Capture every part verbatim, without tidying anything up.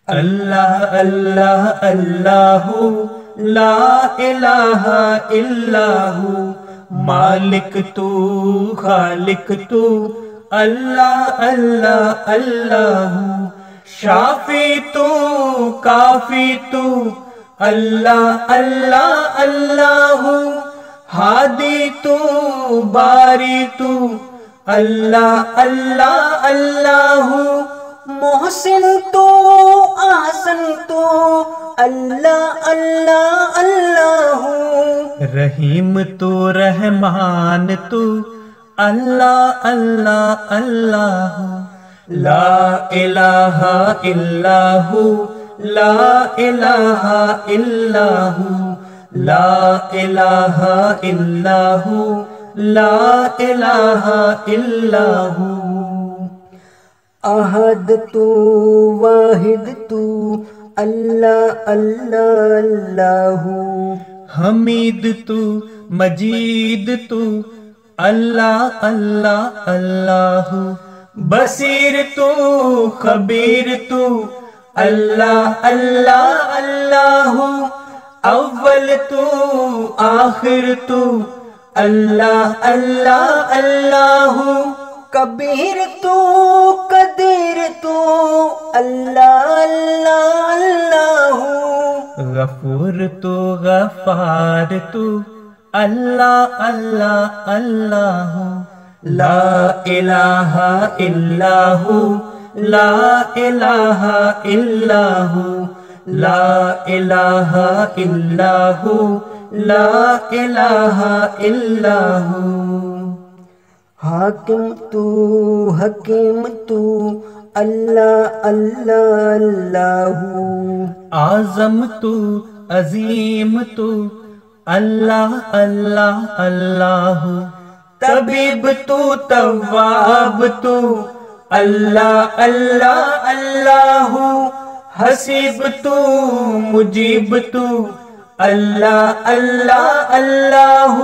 اللہ اللہ اللہ لا الہ الا ہو، مالک تو خالق تو اللہ اللہ اللہ، شافی تو کافی تو اللہ اللہ اللہ، ہادی تو باری تو اللہ اللہ اللہ، محسن تو احسن تو اللہ اللہ اللہ، رحیم تو رحمان تو اللہ اللہ اللہ، لا الہ الا ہو لا الہ الا ہو، لا الہ الا ہو لا الہ الا ہو، احد تو واحد تو اللہ اللہ اللہ، حمید تو مجید تو اللہ اللہ اللہ، بصیر تو خبیر تو اللہ اللہ اللہ، اول تو آخر تو اللہ اللہ اللہ، کبیر تو قدیر تو اللہ اللہ اللہ، غفور تو غفار تو اللہ اللہ اللہ، لا الہ الا ہو لا الہ الا ہو، لا الہ الا ہو لا الہ الا ہو، حاکم تو حکیم تو اللہ اللہ اللہ، اعظم تو عظیم تو اللہ اللہ اللہ، طبیب تو تواب تو اللہ اللہ اللہ، حسیب تو مجیب تو اللہ اللہ اللہ،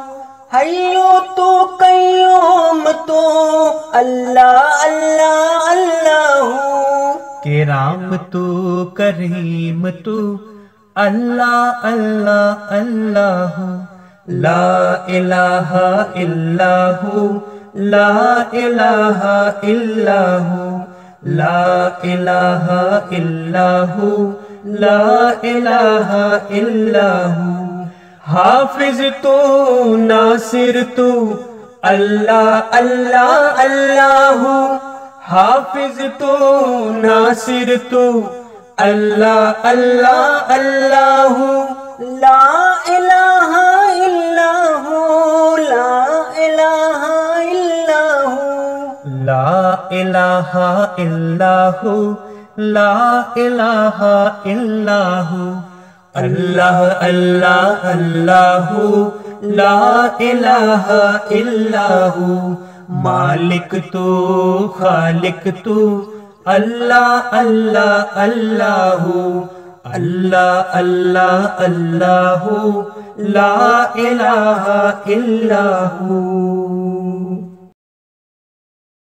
حیو تو قیوم تو اللہ اللہ اللہ، کرام تو کریم تو اللہ اللہ اللہ، لا الہ الا ہو لا الہ الا ہو، لا الہ الا ہو لا الہ الا ہو، حافظ تو ناصر تو اللہ اللہ اللہ، حافظ تو ناصر تو اللہ اللہ اللہ، لا الہ الا ہو لا الہ الا ہو، لا الہ الا ہو لا الہ الا ہو، اللہ اللہ اللہ لا الہ الا ہو، مالک تو خالق تو اللہ اللہ اللہ، اللہ اللہ اللہ لا الہ الا ہو۔